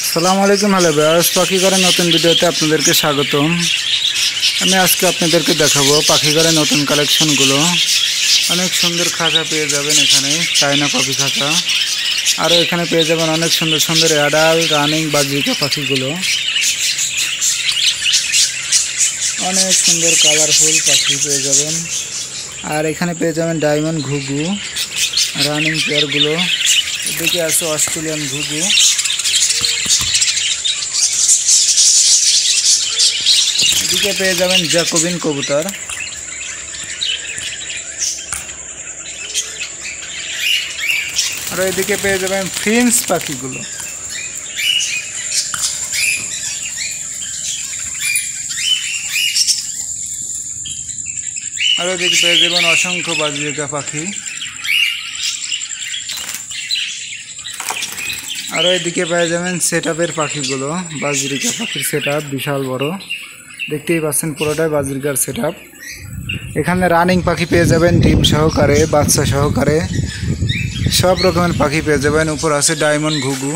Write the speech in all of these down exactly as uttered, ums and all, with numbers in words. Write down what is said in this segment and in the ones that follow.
আসসালামু আলাইকুম hello viewers, পাখি ঘরের নতুন ভিডিওতে আপনাদেরকে স্বাগতম। আমি আজকে আপনাদেরকে দেখাবো পাখি ঘরের নতুন কালেকশনগুলো। অনেক সুন্দর খাঁচা পেয়ে যাবেন এখানে, চায়না কপি খাঁচা। আরও এখানে পেয়ে যাবেন অনেক সুন্দর সুন্দর অ্যাডাল রানিং বাজরিকা পাখিগুলো। অনেক সুন্দর কালারফুল পাখি পেয়ে যাবেন। আর এখানে পেয়ে যাবেন ডায়মন্ড ঘুঘু রানিং পেয়ারগুলো। এদিকে আছে অস্ট্রেলিয়ান ঘুঘু। এদিকে পেয়ে যাবেন জ্যাকোবিন কবুতর। আর এদিকে পেয়ে যাবেন ফিন্স পাখিগুলো। আর এদিকে পেয়ে যাবেন অসংখ্য বাজরিকা পাখি। আরও এদিকে পেয়ে যাবেন সেট আপের পাখিগুলো। বাজরিকা পাখির সেট আপ বিশাল বড়, দেখতেই পাচ্ছেন পুরোটাই বাজরিকার সেট আপ। এখানে রানিং পাখি পেয়ে যাবেন ডিম সহকারে, বাচ্চা সহকারে, সব রকমের পাখি পেয়ে যাবেন। উপর আছে ডায়মন্ড ঘুঘু।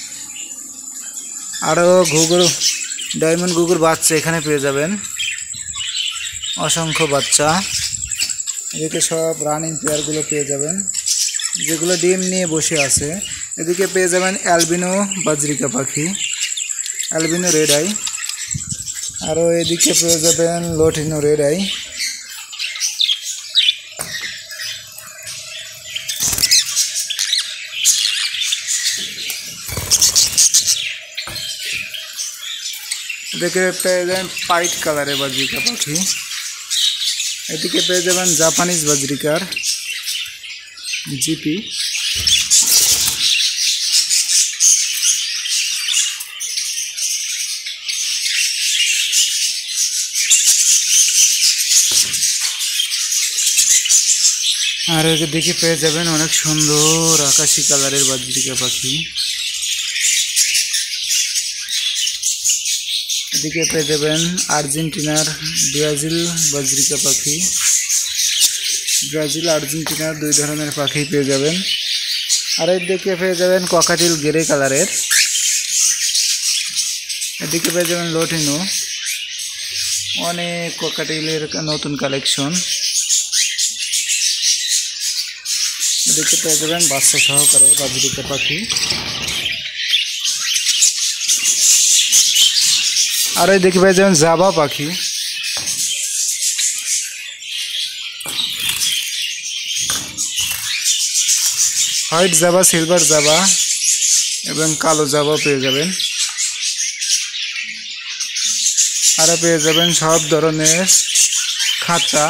আরও ঘুঘুর ডায়মন্ড ঘুঘুর বাচ্চা এখানে পেয়ে যাবেন, অসংখ্য বাচ্চা। এদিকে সব রানিং পেয়ারগুলো পেয়ে যাবেন, যেগুলো ডিম নিয়ে বসে আছে। এদিকে পেয়ে যাবেন অ্যালবিনো বাজরিকা পাখি, অ্যালবিনো রেড আই। আরও এদিকে পেয়ে যাবেন লটিনো রেড আই। এদিকে পেয়ে যাবেন পাইট কালারের বাজরিকা পাখি। এদিকে পেয়ে যাবেন জাপানিজ বাজরিকার জিপি। আর এদিকে পেয়ে যাবেন অনেক সুন্দর আকাশি কালারের বাজরিকা পাখি। এদিকে পেয়ে যাবেন আর্জেন্টিনার ব্রাজিল বাজরিকা পাখি। ব্রাজিল আর্জেন্টিনার দুই ধরনের পাখি পেয়ে যাবেন। আর এদিকে পেয়ে যাবেন ককাটিল গ্রে কালারের। এদিকে পেয়ে যাবেন লটিনো। অনেক ককাটিলের নতুন কালেকশন। এদিকে পেয়ে যাবেন বাচ্চা সহকারে বাজরিকা পাখি। আর এদিকে পেয়ে যাবেন জাবা পাখি। হোয়াইট জাবা, সিলভার জাবা এবং কালো জাবা পেয়ে যাবেন। আরও পেয়ে যাবেন সব ধরনের খাঁচা।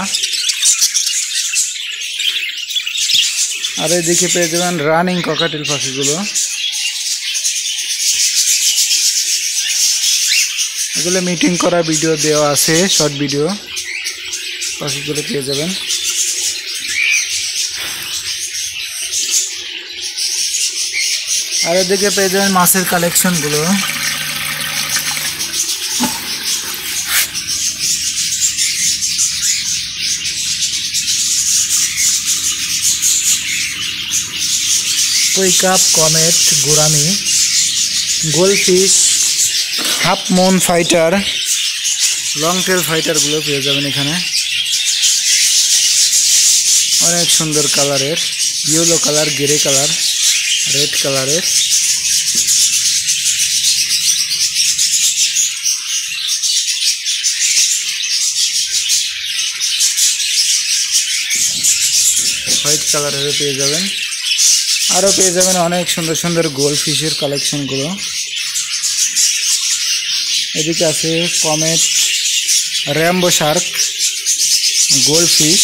আর এদিকে পেয়ে যাবেন রানিং ককাটেল পাখিগুলো। এগুলো মিটিং করা ভিডিও দেওয়া আছে, শর্ট ভিডিও। পাখিগুলো পেয়ে যাবেন। আর এদিকে পেয়ে যাবেন মাছের কালেকশনগুলো। Koi carp, comet, gourami, goldfish, half moon fighter, long tail ফাইটারগুলো পেয়ে যাবেন এখানে। অনেক সুন্দর কালারের, yellow colour, grey colour, red কালারের। হোয়াইট কালারের পেয়ে যাবেন। আরও পেয়ে যাবেন অনেক সুন্দর সুন্দর গোলফিশের কালেকশনগুলো। এদিকে আছে কমেট, র্যাম্বো শার্ক, গোলফিশ।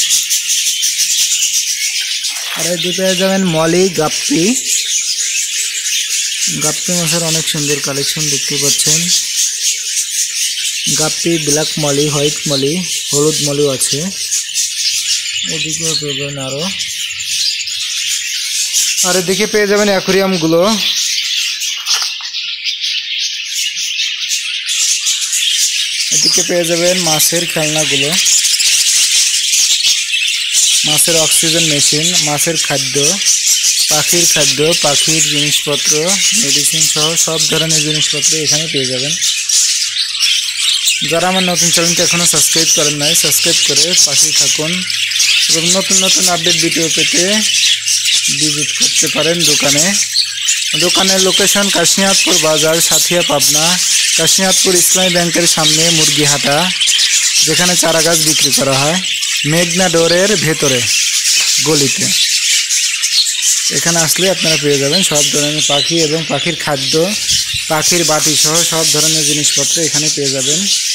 আর এদিকে পেয়ে যাবেন মলি, গাপ্পি। গাপ্পি মাছের অনেক সুন্দর কালেকশন দেখতে পাচ্ছেন। Guppy, black molly, white molly, হলুদ মলিও আছে। এদিকেও পেয়ে যাবেন আরও। আর এদিকে পেয়ে যাবেন অ্যাকুরিয়ামগুলো। এদিকে পেয়ে যাবেন মাছের খেলনাগুলো, মাছের অক্সিজেন মেশিন, মাছের খাদ্য, পাখির খাদ্য, পাখির জিনিসপত্র, মেডিসিন সহ সব ধরনের জিনিসপত্র এখানে পেয়ে যাবেন। যারা আমার নতুন চ্যানেলটি এখনও সাবস্ক্রাইব করেন নাই, সাবস্ক্রাইব করে পাশেই থাকুন এবং নতুন নতুন আপডেট ভিডিও পেতে ভিজিট করতে পারেন দোকানে। দোকানের লোকেশন কাশিনাথপুর বাজার, সাথিয়া, পাবনা। কাশিনাথপুর ইসলামী ব্যাংকের সামনে মুরগিহাটা, যেখানে চারা গাছ বিক্রি করা হয়, মেঘনা ডোরের ভেতরে গলিতে। এখানে আসলে আপনারা পেয়ে যাবেন সব ধরনের পাখি এবং পাখির খাদ্য, পাখির বাটি সহ সব ধরনের জিনিসপত্র এখানে পেয়ে যাবেন।